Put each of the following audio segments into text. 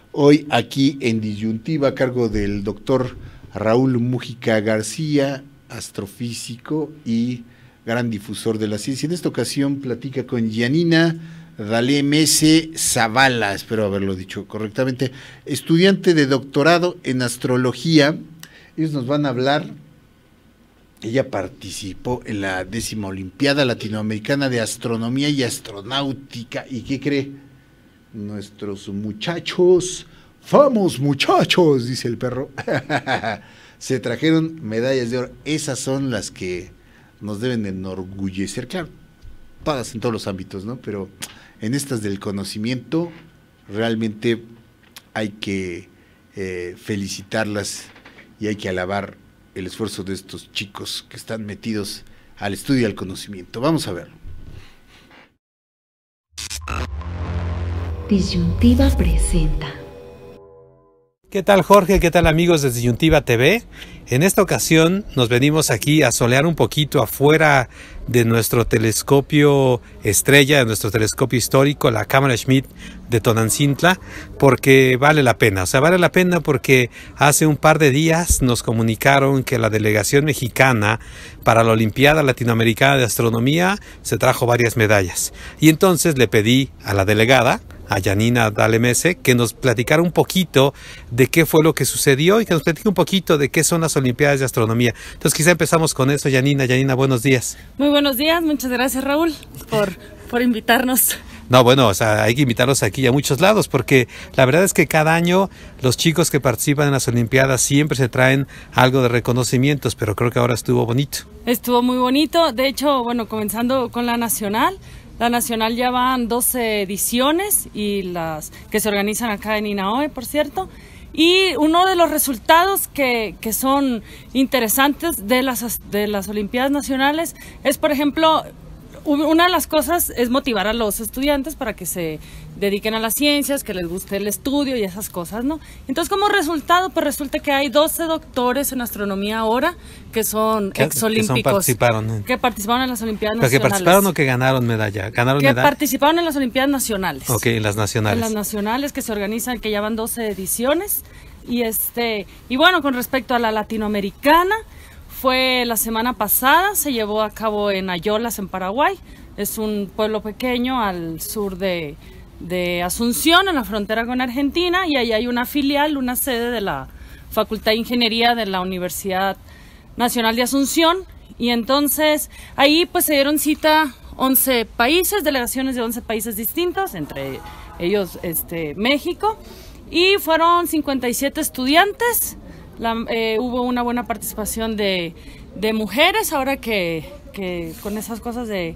Hoy aquí en Disyuntiva a cargo del doctor Raúl Mújica García, astrofísico y gran difusor de la ciencia. En esta ocasión platica con Yanina Dalemese Zavala, espero haberlo dicho correctamente, estudiante de doctorado en astrología. Ellos nos van a hablar. Ella participó en la 10ª Olimpiada Latinoamericana de Astronomía y Astronáutica. ¿Y qué cree? Nuestros muchachos, ¡vamos muchachos!, dice el perro, se trajeron medallas de oro. Esas son las que nos deben enorgullecer, claro, todas en todos los ámbitos, ¿no? Pero en estas del conocimiento realmente hay que felicitarlas y hay que alabar el esfuerzo de estos chicos que están metidos al estudio y al conocimiento. Vamos a verlo. Disyuntiva presenta. ¿Qué tal, Jorge? ¿Qué tal, amigos de Disyuntiva TV? En esta ocasión nos venimos aquí a solear un poquito afuera de nuestro telescopio estrella, de nuestro telescopio histórico, la Cámara Schmidt de Tonantzintla, porque vale la pena. O sea, vale la pena porque hace un par de días nos comunicaron que la delegación mexicana para la Olimpiada Latinoamericana de Astronomía se trajo varias medallas. Y entonces le pedí a la delegada, a Yanina Dalemese, que nos platicara un poquito de qué fue lo que sucedió y que nos platique un poquito de qué son las Olimpiadas de Astronomía. Entonces quizá empezamos con eso, Yanina. Yanina, buenos días. Muy buenos días, muchas gracias, Raúl, por invitarnos. No, bueno, o sea, hay que invitarlos aquí a muchos lados, porque la verdad es que cada año los chicos que participan en las Olimpiadas siempre se traen algo de reconocimientos, pero creo que ahora estuvo bonito. Estuvo muy bonito. De hecho, bueno, comenzando con la nacional. La nacional ya van 12 ediciones y las que se organizan acá en INAOE, por cierto. Y uno de los resultados que son interesantes de las Olimpiadas Nacionales es, por ejemplo, una de las cosas es motivar a los estudiantes para que se dediquen a las ciencias, que les guste el estudio y esas cosas, ¿no? Entonces, como resultado, pues resulta que hay 12 doctores en astronomía ahora que son exolímpicos. Que participaron en las Olimpiadas Nacionales. ¿Que participaron o que ganaron medalla? Participaron en las Olimpiadas Nacionales. Ok, en las nacionales. En las nacionales que se organizan, que ya van 12 ediciones. Y bueno, con respecto a la latinoamericana, fue la semana pasada, se llevó a cabo en Ayolas, en Paraguay. Es un pueblo pequeño al sur de Asunción, en la frontera con Argentina, y ahí hay una filial, una sede de la Facultad de Ingeniería de la Universidad Nacional de Asunción. Y entonces ahí pues se dieron cita 11 países, delegaciones de 11 países distintos, entre ellos México, y fueron 57 estudiantes. Hubo una buena participación de mujeres, ahora que con esas cosas de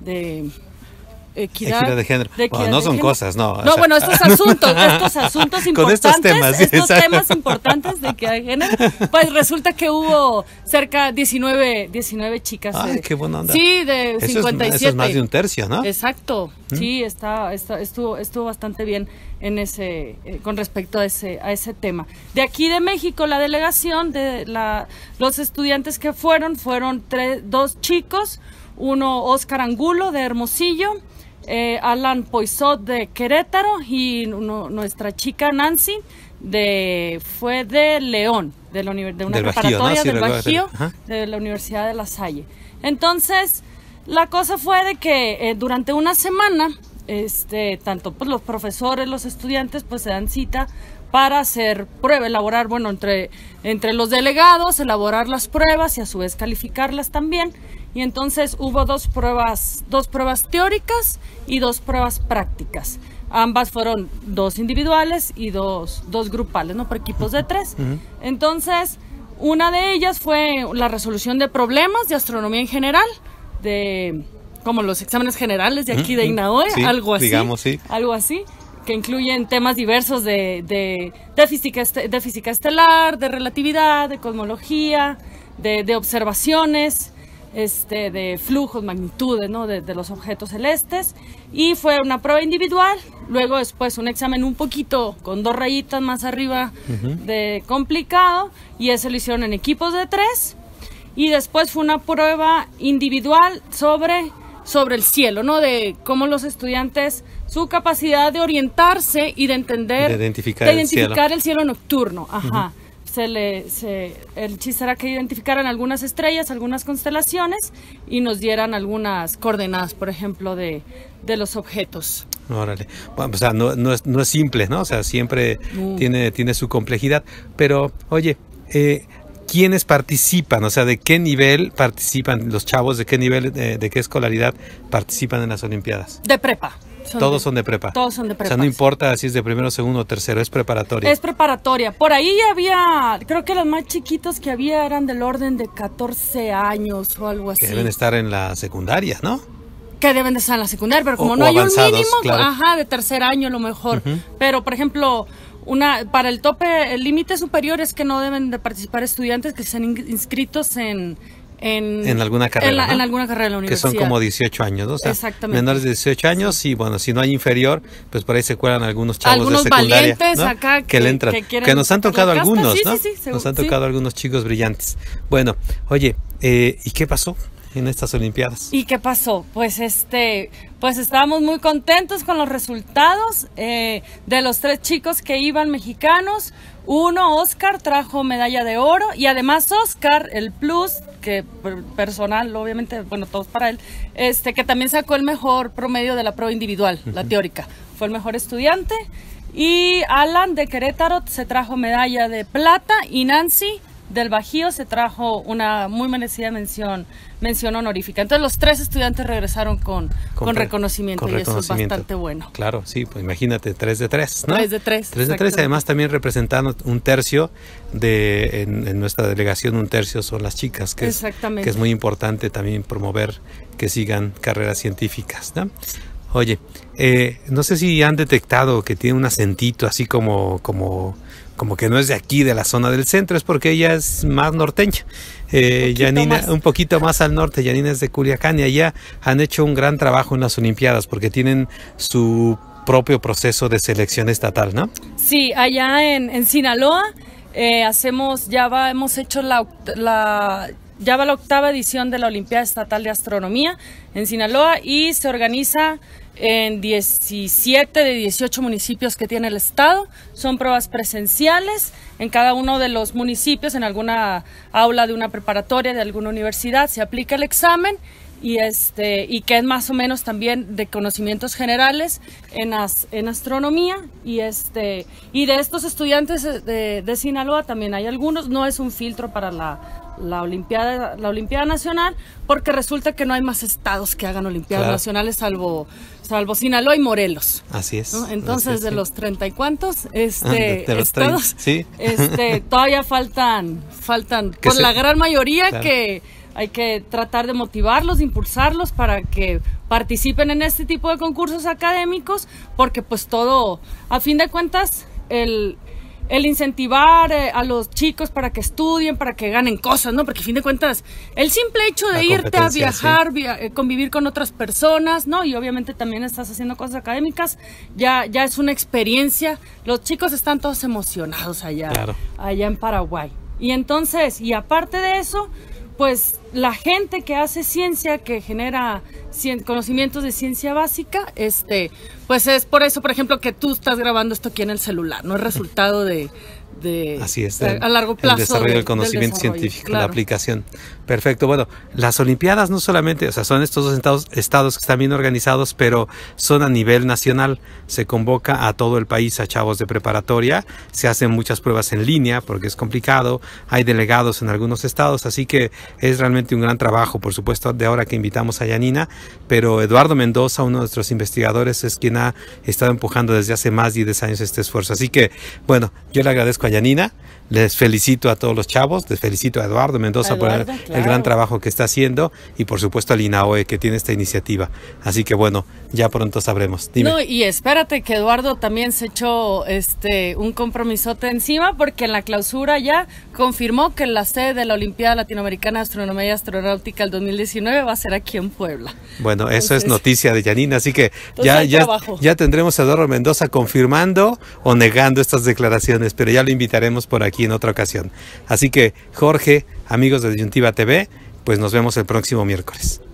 equidad de género. Bueno, no son cosas, no. No, bueno, estos asuntos importantes, con estos temas importantes de equidad de género, pues resulta que hubo cerca de 19 chicas. Ay, qué buena onda. Sí, de 57. Eso es más de un tercio, ¿no? Exacto. Sí, estuvo bastante bien en con respecto a ese tema. De aquí de México, la delegación de los estudiantes que fueron 2 chicos, uno Óscar Angulo de Hermosillo, Alan Poisot de Querétaro y nuestra chica Nancy fue de León, de una preparatoria del Bajío, de la Universidad de La Salle. Entonces, la cosa fue de que durante una semana tanto pues los profesores, los estudiantes pues se dan cita para hacer prueba, elaborar, bueno, entre los delegados, elaborar las pruebas y a su vez calificarlas también. Y entonces hubo dos pruebas teóricas y 2 pruebas prácticas. Ambas fueron 2 individuales y dos grupales, ¿no? Por equipos de 3. Entonces, una de ellas fue la resolución de problemas de astronomía en general, como los exámenes generales de aquí de INAOE, sí, algo así, digamos, sí. Algo así, que incluyen temas diversos de física estelar, de relatividad, de cosmología, de observaciones, de flujos, magnitudes, ¿no? de los objetos celestes. Y fue una prueba individual, luego después un examen un poquito con 2 rayitas más arriba de complicado, y ese lo hicieron en equipos de 3. Y después fue una prueba individual sobre el cielo, ¿no? De cómo los estudiantes su capacidad de orientarse y de entender, de identificar el cielo nocturno. Ajá. El chiste era que identificaran algunas estrellas, algunas constelaciones y nos dieran algunas coordenadas, por ejemplo, de los objetos. Órale. Bueno, o sea, no es simple, ¿no? O sea, siempre tiene su complejidad. Pero, oye, ¿quiénes participan? O sea, ¿de qué nivel participan los chavos? ¿De qué nivel, de qué escolaridad participan en las Olimpiadas? De prepa. Todos son de prepa. Todos son de prepa. O sea, no importa si es de primero, segundo o tercero, es preparatoria. Es preparatoria. Por ahí había, creo que los más chiquitos que había eran del orden de 14 años o algo así. Que deben estar en la secundaria, ¿no? Que deben de estar en la secundaria, pero como no hay un mínimo, claro. De tercer año a lo mejor. Pero, por ejemplo, para el tope, el límite superior es que no deben de participar estudiantes que sean inscritos en alguna carrera, en alguna carrera de la universidad. Que son como 18 años, ¿no? O sea, exactamente. Menores de 18 años y bueno, si no hay inferior, pues por ahí se cuelan algunos chavos de secundaria, valientes, ¿no? Acá que le entran. Que nos han tocado algunos, ¿no? Sí, nos han tocado algunos chicos brillantes. Bueno, oye, ¿y qué pasó en estas Olimpiadas? ¿Y qué pasó? Pues estábamos muy contentos con los resultados de los 3 chicos que iban mexicanos. Uno, Oscar, trajo medalla de oro y además Oscar, el plus, que personal, obviamente, bueno, todos para él, que también sacó el mejor promedio de la prueba individual, la teórica. Fue el mejor estudiante. Y Alan de Querétaro se trajo medalla de plata y Nancy del Bajío se trajo una muy merecida mención honorífica. Entonces los 3 estudiantes regresaron con reconocimiento y eso es bastante bueno. Claro, sí, pues imagínate, 3 de 3, ¿no? 3 de 3. 3 de 3, además también representando un tercio en nuestra delegación, un tercio son las chicas, que es muy importante también promover que sigan carreras científicas, ¿no? Oye, no sé si han detectado que tiene un acentito así como que no es de aquí, de la zona del centro, es porque ella es más norteña. Yanina, un poquito más al norte, Yanina es de Culiacán y allá han hecho un gran trabajo en las Olimpiadas porque tienen su propio proceso de selección estatal, ¿no? Sí, allá en Sinaloa hemos hecho la 8ª edición de la Olimpiada Estatal de Astronomía en Sinaloa y se organiza en 17 de 18 municipios que tiene el estado. Son pruebas presenciales en cada uno de los municipios, en alguna aula de una preparatoria, de alguna universidad, se aplica el examen y que es más o menos también de conocimientos generales en astronomía y de estos estudiantes de Sinaloa también hay algunos. No es un filtro para la Olimpiada Nacional, porque resulta que no hay más estados que hagan Olimpiadas Nacionales salvo Sinaloa y Morelos. Así es. ¿No? Entonces, de los 30 y cuantos de los estados, 30, sí. Todavía faltan pues la gran mayoría que hay que tratar de motivarlos, de impulsarlos para que participen en este tipo de concursos académicos, porque pues todo, a fin de cuentas, el incentivar a los chicos para que estudien, para que ganen cosas, ¿no? Porque a fin de cuentas, el simple hecho de irte a viajar, convivir con otras personas, ¿no? Y obviamente también estás haciendo cosas académicas, ya es una experiencia. Los chicos están todos emocionados allá en Paraguay. Y entonces, y aparte de eso, pues la gente que hace ciencia, que genera conocimientos de ciencia básica, pues es por eso, por ejemplo, que tú estás grabando esto aquí en el celular, no es resultado de así es, a largo plazo el desarrollo del conocimiento científico, la aplicación. Perfecto. Bueno, las Olimpiadas no solamente, o sea, son estos 2 estados que están bien organizados, pero son a nivel nacional. Se convoca a todo el país, a chavos de preparatoria, se hacen muchas pruebas en línea porque es complicado, hay delegados en algunos estados, así que es realmente un gran trabajo, por supuesto, de ahora que invitamos a Yanina, pero Eduardo Mendoza, uno de nuestros investigadores, es quien ha estado empujando desde hace más de 10 años este esfuerzo. Así que, bueno, yo le agradezco a Yanina, les felicito a todos los chavos, les felicito a Eduardo Mendoza por el gran trabajo que está haciendo y por supuesto al INAOE que tiene esta iniciativa. Así que bueno, ya pronto sabremos. Dime. No, y espérate que Eduardo también se echó un compromisote encima, porque en la clausura ya confirmó que la sede de la Olimpiada Latinoamericana de Astronomía y Astronáutica el 2019 va a ser aquí en Puebla. Bueno, eso es noticia de Yanina, así que ya tendremos a Eduardo Mendoza confirmando o negando estas declaraciones, pero ya lo invitaremos por aquí en otra ocasión. Así que, Jorge, amigos de Disyuntiva TV, pues nos vemos el próximo miércoles.